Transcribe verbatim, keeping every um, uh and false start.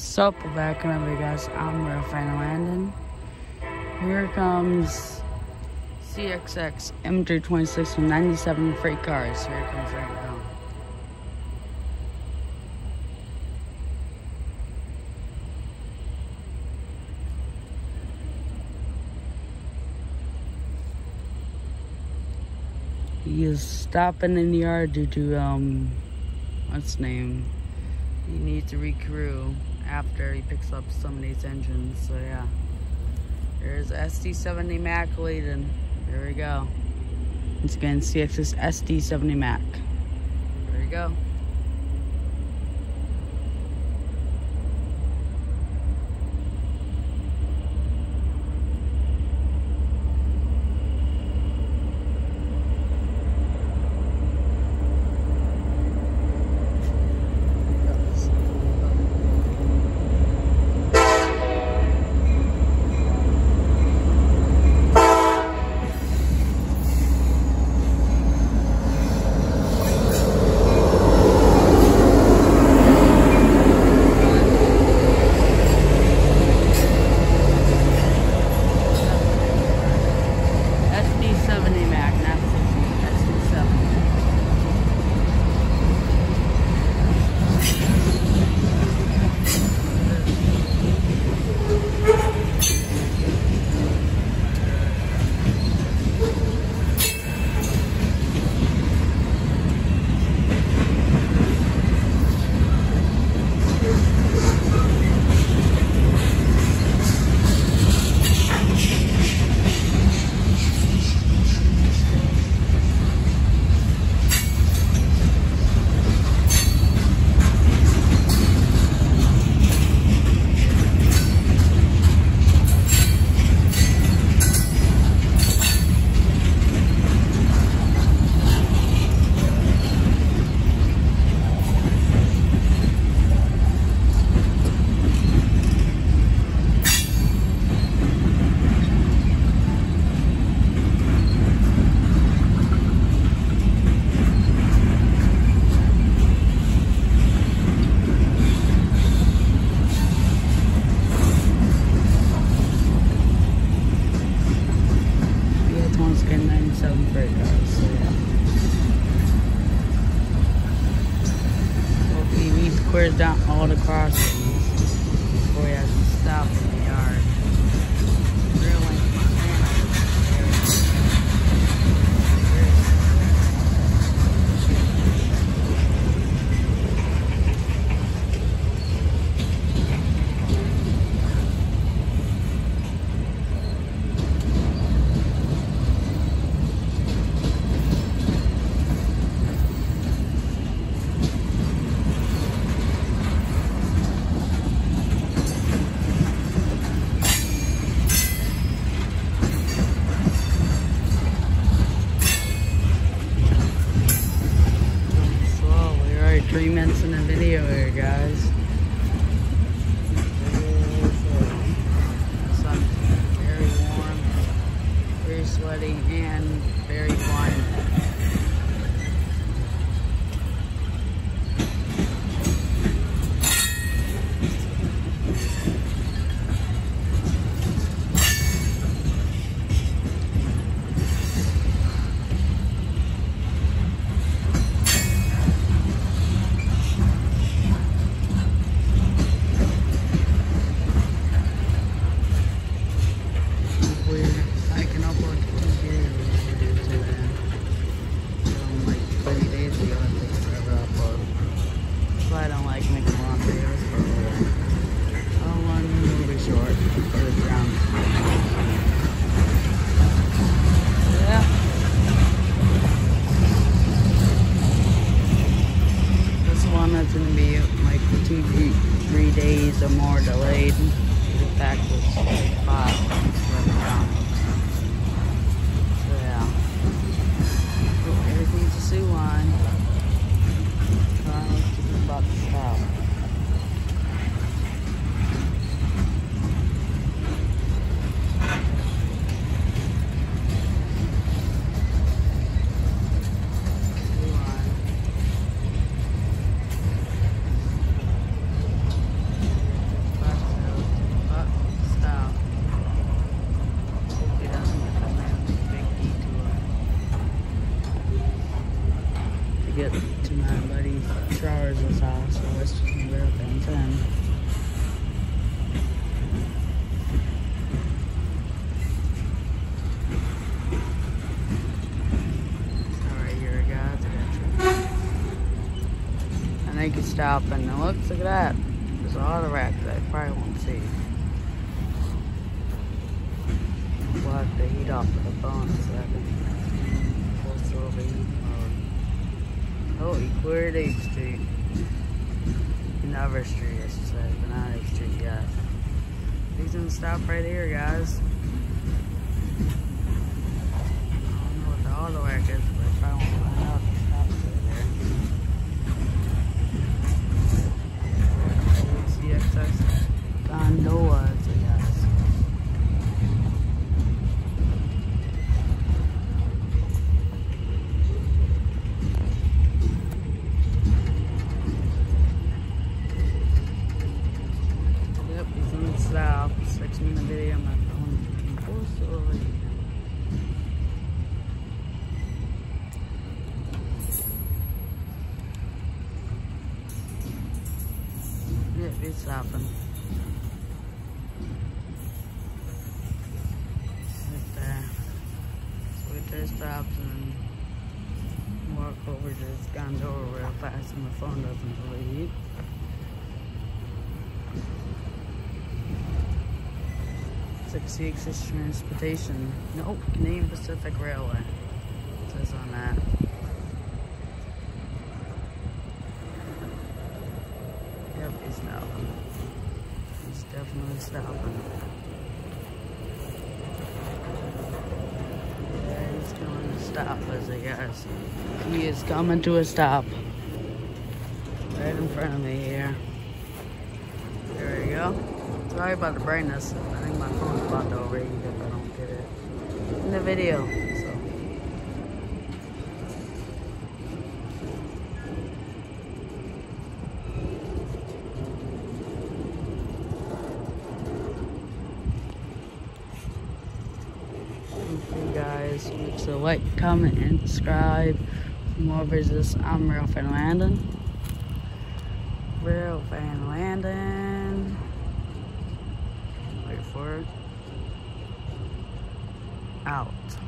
Sup, we're back in a guys. I'm real fan of Landon. Here comes C S X M three twenty-six with ninety-seven freight cars. Here it comes right now. He is stopping in the yard due to um, what's his name? He needs to recrew after he picks up some of these engines. So yeah, there's S D seventy Mac leading. There we go. Once again, C S X S D seventy Mac. There we go. ninety-seven freight cars, so yeah. Well, he needs to clear down all the crossings before he has to stop in the yard. Really? Three minutes in the video here, guys. The sun's very warm, very sweaty, and very blinding. I don't like making long videos, but I'll one will be short for this round. Yeah. This one is going to be like two, three, three days or more delayed. The fact it's like five. So yeah. Everything's a Sioux line. About to stop. stopping. And look, look at that. There's a lot of racks that I probably won't see. We'll have to heat off with the phone so I can close to overheat mode. Oh, he cleared eighth Street. Never Street, I should say, but not eighth Street yet. He's gonna stop right here, guys. I don't know what the auto rack is, but if I don't find out, he stops right there. C S X Gondola, I guess. Yep, he's in the south. Six minute video on my phone. Close over here. Yep, he's stopping. Right there. So we there stops and walk over to this gondola real fast and my phone doesn't bleed. C S X Transportation. Nope, Canadian Pacific Railway. It says on that. Yep, he's stopping. He's definitely stopping. Yeah, he's going to stop, as I guess. He is coming to a stop. Right in front of me here. There we go. Sorry about the brightness. I think my phone's about to overheat if I don't get it in the video. So. Okay, guys. So like, comment, and subscribe for more visits. I'm Real Fan Landon. Real Fan Landon. Wait for it. Out.